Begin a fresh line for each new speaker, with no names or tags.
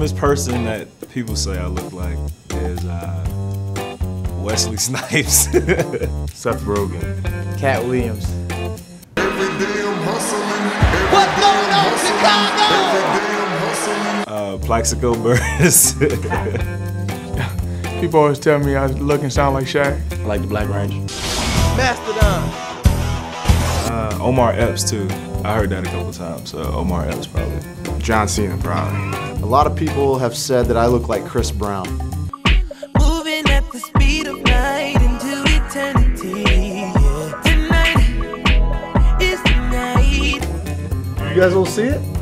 famous person that people say I look like is Wesley Snipes.
Seth Rogen.
Cat Williams.
What's going on, Chicago?
Plaxico Burress.
People always tell me I look and sound like Shaq.
I like the Black Ranger.
Mastodon.
Omar Epps too. I heard that a couple times, so Omar Epps probably.
John Cena, probably.
A lot of people have said that I look like Chris Brown.
Moving at the speed of light into eternity. Yeah. Tonight is the night.
You guys will see it?